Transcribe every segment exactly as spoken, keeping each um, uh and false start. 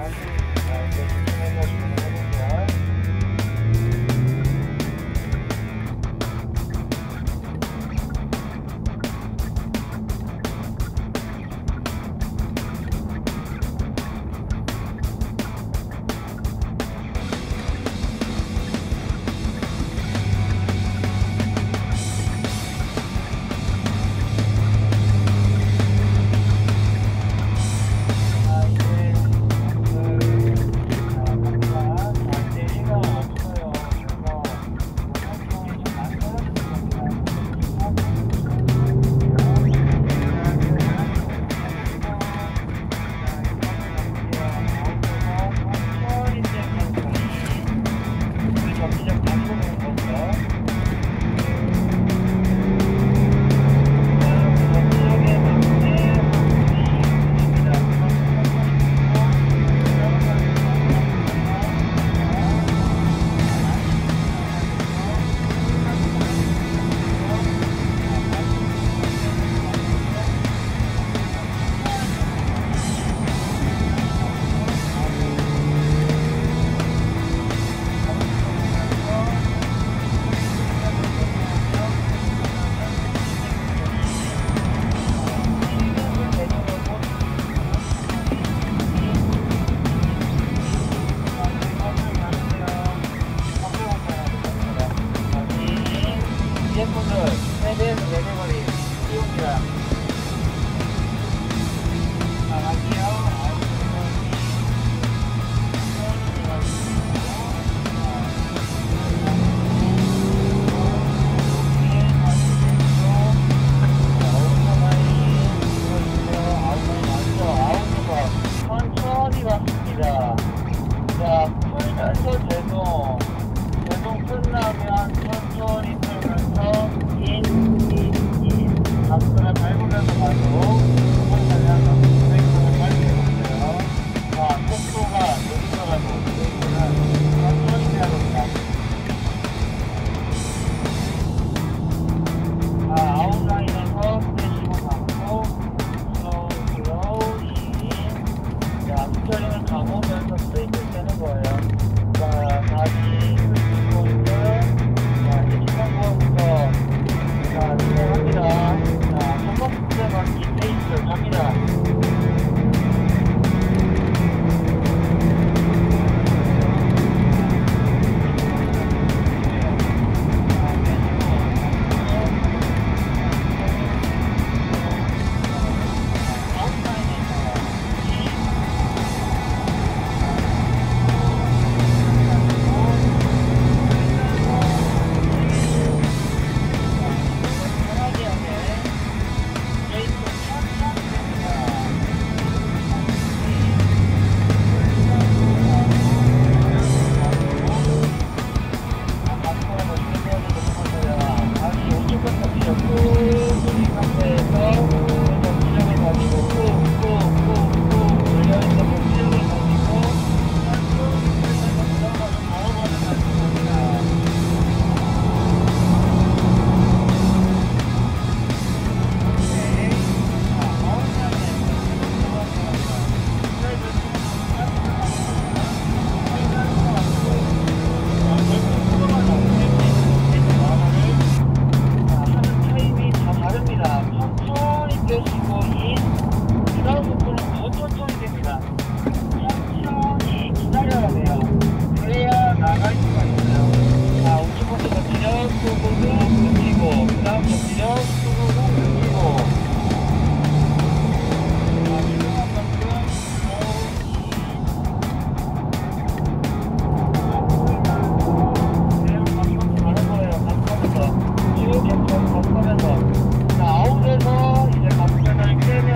자, 아웃에서 이제 감면을 꿰매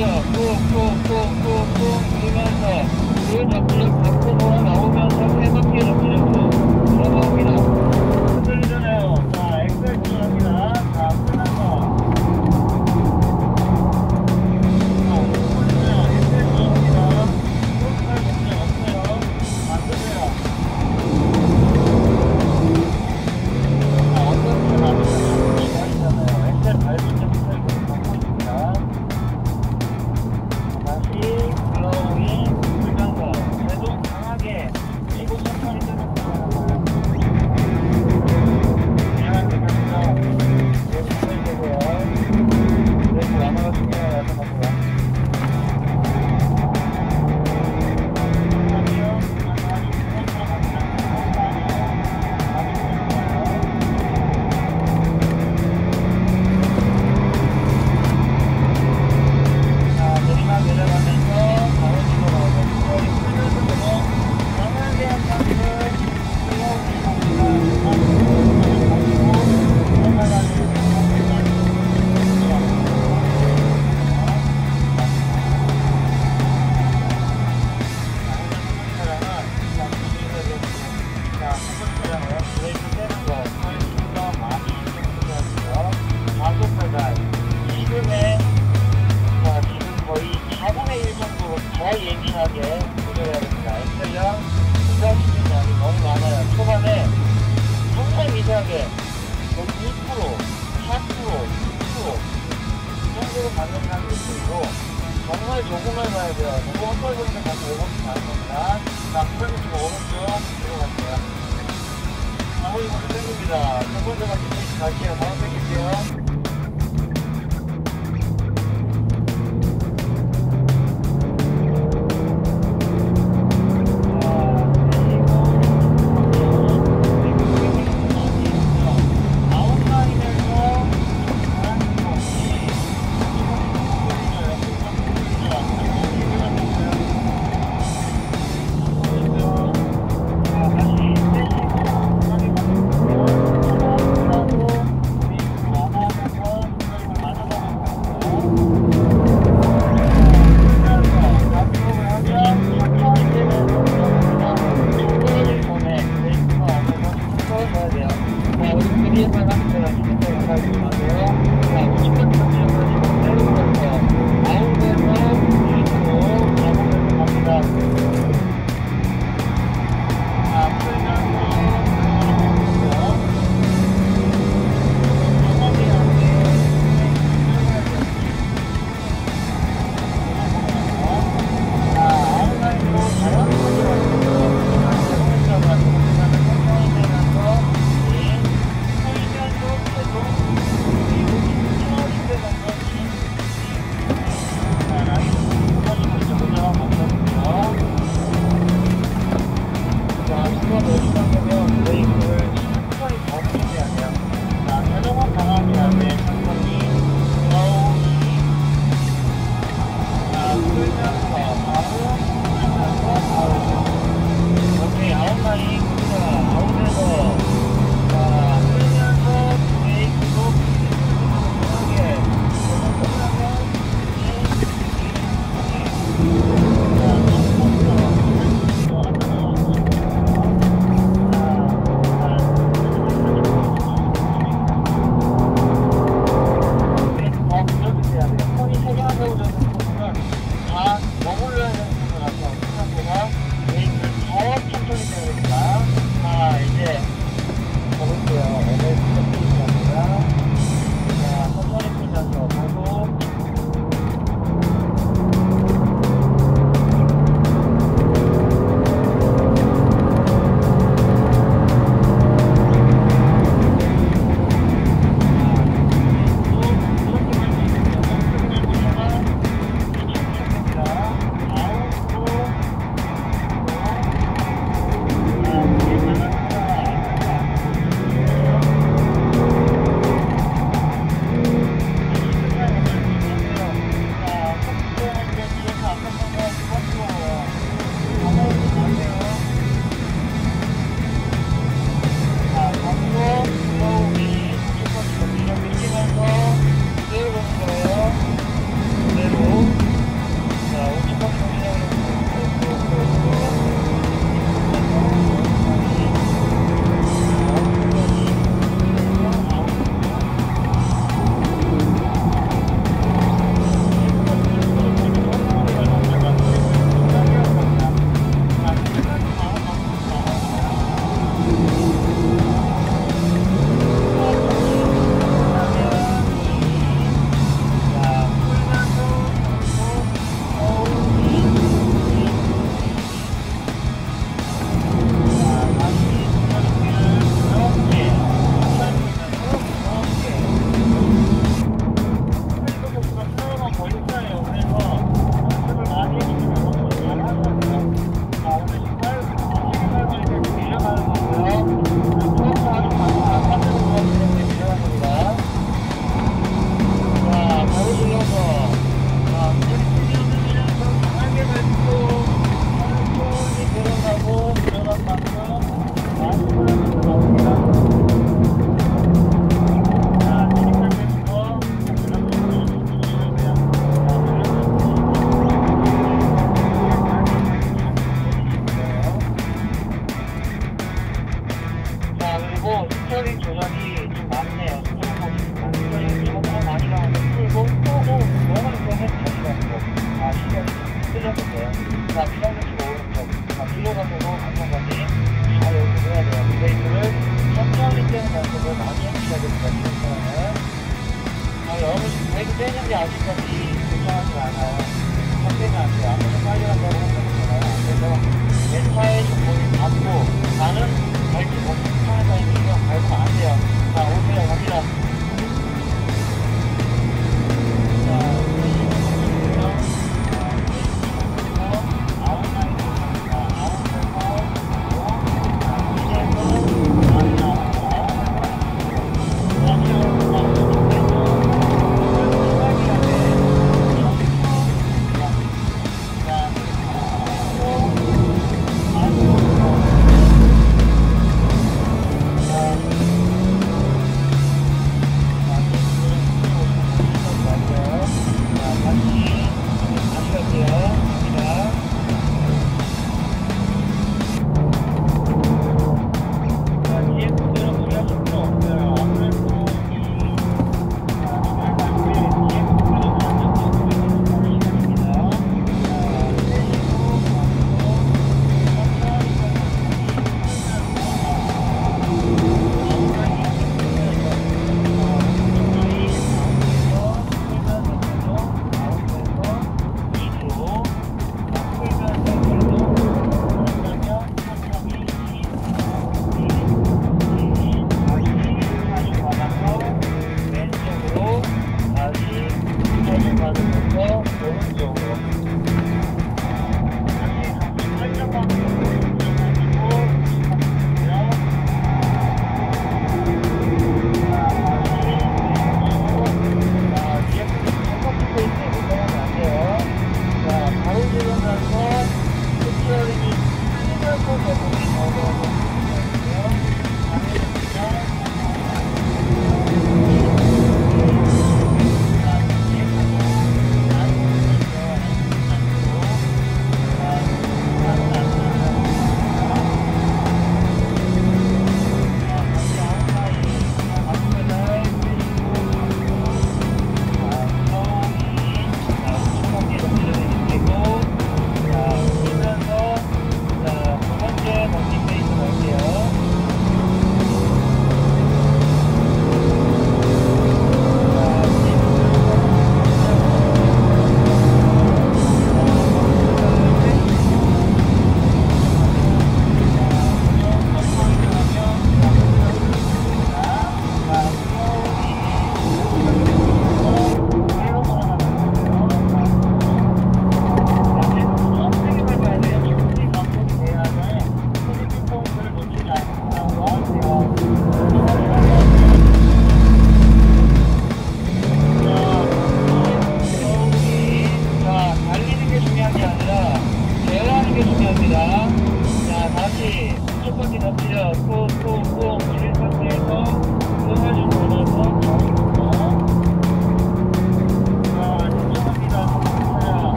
돌려 꾹꾹꾹꾹꾹 누르면서 그 접지력 밖으로 돌아 나오면서 세 바퀴 접지력으로 돌아나옵니다. 흔들리잖아요. 자, 엑셀 들어갑니다. 자, 끝나서 예민하게 조절해야 됩니다. 엑셀량 부가시키는 양이 너무 많아요. 초반에 정말 미세하게 거의 일 퍼센트, 사 퍼센트, 육 퍼센트 이 정도로 받는 사람도 있고 정말 조금만 봐야 돼요. 너무 헛걸 보니까 다시 오 번씩 가는 겁니다. 자, 풀을 좀 오른쪽 들어갈게요. 나머지 모두 땡깁니다. 첫 번째 바퀴 갈게요. 다음 땡길게요.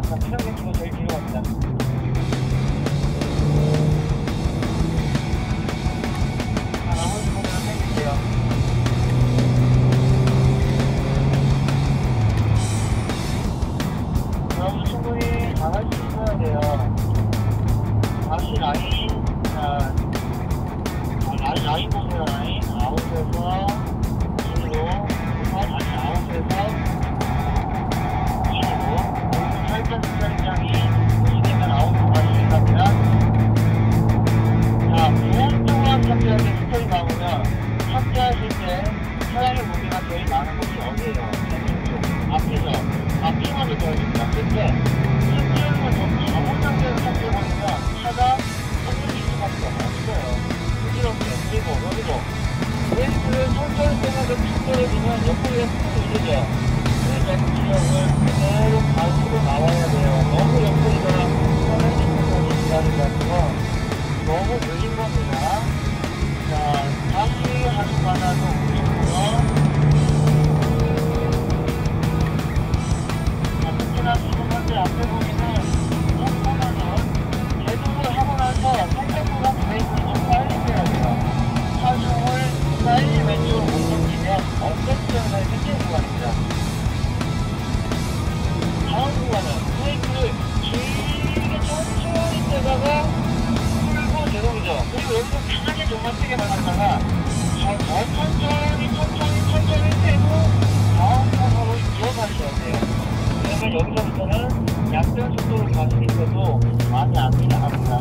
자, 차량 왼쪽으로 제일 뒤로 갑니다. 자, 나머지 보면 땡길게요. 여러분 충분히 잘할 수 있어야 돼요. 다시 라인, 자, 라인, 라인 보세요, 라인. 아웃에서, 뒤로, 다시 아웃에서, 뒤로, 살짝 주차장이 보시면 아웃으로 가시면 갑니다. 자, 보험동안 탑재할 때 스토리 나오면, 탑재하실 때 차량의 무게가 제일 많은 곳이 어디예요? 앞이죠. 앞이 먼저 되어집니다. 근데, 실제로는 좀 잘못 상태로 탑재해버리면 차가 흔들릴 수밖에 없어요. 부드럽게. 그리고 여기도 브레이크를 천천히 빼면서 툭 떨어지면 옆구리가 툭 밀리죠. 그래서 구력을 그대로 가지고 나와야 돼요. 너무 옆구리가 편해질 때까지 기다리는 건 너무 느린 겁니다. 자, 다시 하신 하나도 보시고요. 자, 특히나 지금 현재 앞에 보이는 홈보다는 제동을 하고 나서 생각보다 브레이크를 좀 빨리 빼야 돼요. 차중을 빨리 왼쪽으로 못 넘기면 어떤 지점에서 생기는 구간입니다. 다음 구간은 브레이크를 길게 천천히 떼다가 풀고 제동이죠. 그리고 여기서 강하게 좀만 세게 밟았다가 더 천천히 천천히 천천히 떼고 다음 코너로 이어가셔야 돼요. 그러면 여기서부터는 약간 속도를 가시니까도 많이 안 지나갑니다.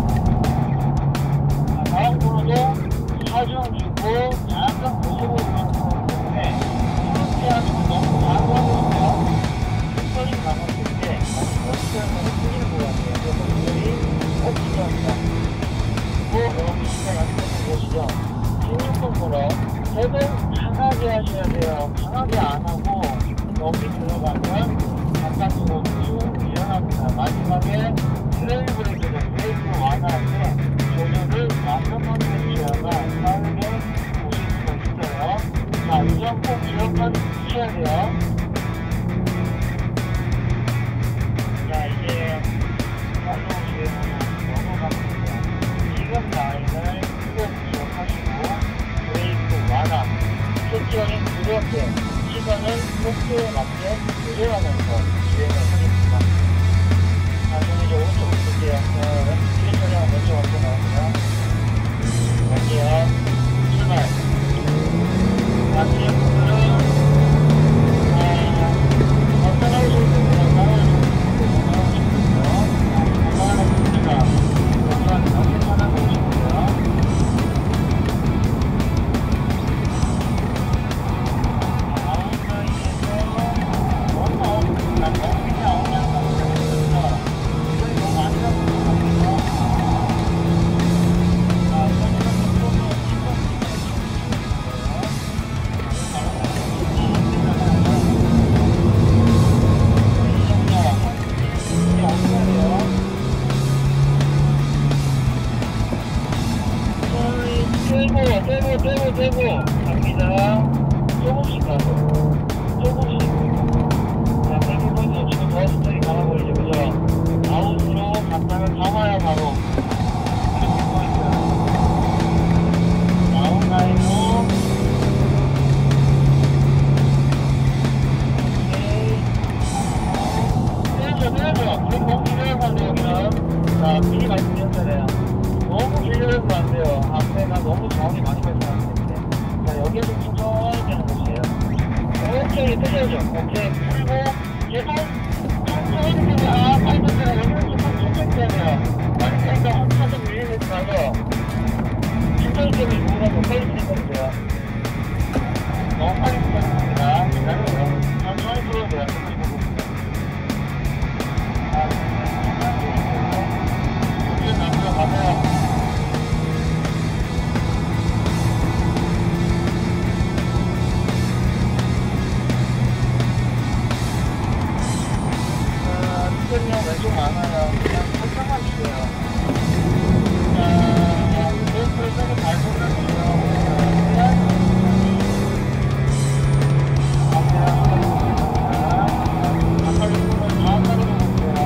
다음 코너도 차중 주고 약간 고속으로 가는 거기 때문에 그렇게 하시면 너무 과도하고 있어요. 특별히 나갔을 때 어떻게 하면 풀리는 것 같아요. 그래서 분들이 꼭 필요합니다. 그리고 여러분 시간 약속해 보시죠. 십육 번 걸어 제도 강하게 하셔야 돼요. 강하게 안 하고 여기 들어가면 바깥으로 쭉 밀려납니다. 마지막에 드라이브 브레이크를 브레이크로 완화할 때 조절을 완벽하게 해주셔야만 빠르게 보실 수가 있어요. 자, 이 점 꼭 기억만 주셔야 돼요. 자, 이제 팔로우 주행으로 넘어가겠습니다. 지금 라인을 꼭 기억하시고 브레이크 완화, 스티어링 부드럽게 시선을 속도에 맞게 조절하면서 주행을 하겠습니다. 자, 저는 이제 오른쪽으로 볼게요. 자, 뒤에 차량은 왼쪽 앞으로 나옵니다. 갈게요. 출발. 자, 뒤에 분들은 어, 따라오실 분들은 따라오실 분들은 따라오실 분들은 따라오실 분들은 여기가 이렇게 찾아보시고요. 떼고 떼고 떼고 갑니다. 조금씩 가고 조금씩. 자, 백이번도 지금 더 스토리 감아버리죠. 그죠? 아웃으로 갔다가 감아야 바로 이렇게 보이죠. 아웃 라인으로 오케이. 떼죠 떼죠. 그럼 너무 길어서 안 돼요. 여기는 자, 미리 말씀드렸잖아요. 너무 길려서 안 돼요. 앞에가 너무 저항이 많이 발생하기 때문에. 자, 여기에서 천천히 되는 곳이에요. 오케이, 떼려죠. 오케이, 풀고, 계속 천천히 되면, 아, 빨리 떼요. 여기는 좀 천천히 떼야 돼요. 빨리 떼니까 한 차선 밀리지 말고, 천천히 떼면 뭐가 더 빨리 떼면 돼요. 너무 빨리 떼습니다. 기다려요. 천천히 풀어야 돼요. 천천히 풀고. 자, 천천히 풀고, 천천히 안 들어가세요. 스테리오 왼쪽 많아요. 그냥 살짝만 주세요. 자, 브레이크를 세게 밟고 가주세요. 앞에 한번 보겠습니다. 아까 보면 다 따라가 볼게요.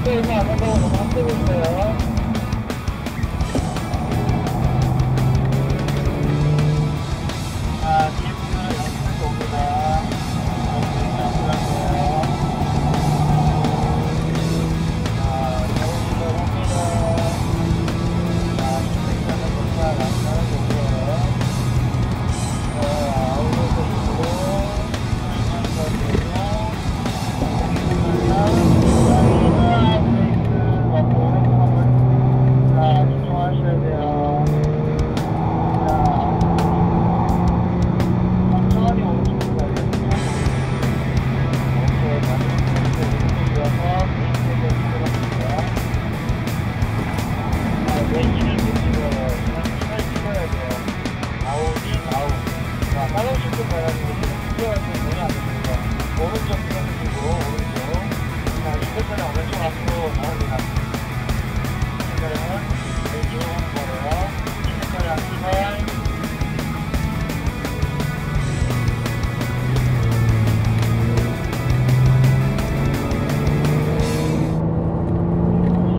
속도 얼마 안 한다고 너무 앞서고 있어요. 자, 뒤에 보면 영수에서 옵니다. 영수에서 앞서갈게요. 자, 겨울이를 합니다. 자, 신백사는 도착 안 가는 거고요. 자, 아울러서 입으로 시간과 되며 자, 집중하셔야 돼요. 자, 천천히 오른쪽으로 가야 돼요. 오케이, 다시 오른쪽으로 이어서 왼쪽으로 들어갑니다. 자, 내 이를 못 찍어요. 그냥 잘 찍어야 돼요. 아웃인 아웃. 자, 다른 식으로 가야 되는데 지금 들어갈 때 눈이 안 됩니다. 오른쪽 들어주시고, 오른쪽. 자, 이것처럼 오른쪽 앞으로 나옵니다. 그러면